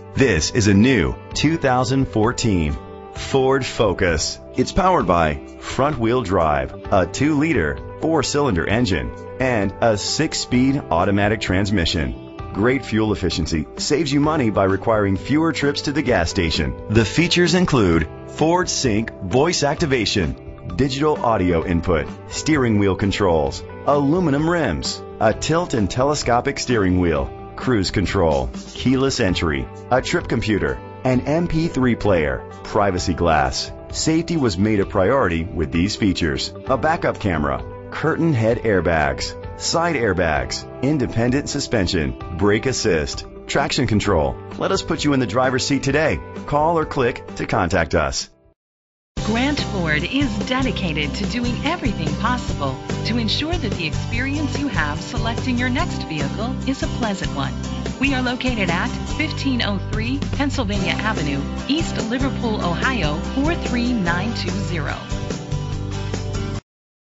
This is a new 2014 Ford Focus. It's powered by front-wheel drive, a 2-liter 4-cylinder engine, and a 6-speed automatic transmission. Great fuel efficiency saves you money by requiring fewer trips to the gas station. The features include Ford Sync voice activation, digital audio input, steering wheel controls, aluminum rims, a tilt and telescopic steering wheel, cruise control, keyless entry, a trip computer, an MP3 player, privacy glass. Safety was made a priority with these features: a backup camera, curtain head airbags, side airbags, independent suspension, brake assist, traction control. Let us put you in the driver's seat today. Call or click to contact us. Grant Ford is dedicated to doing everything possible to ensure that the experience you have selecting your next vehicle is a pleasant one. We are located at 1503 Pennsylvania Avenue, East Liverpool, Ohio 43920.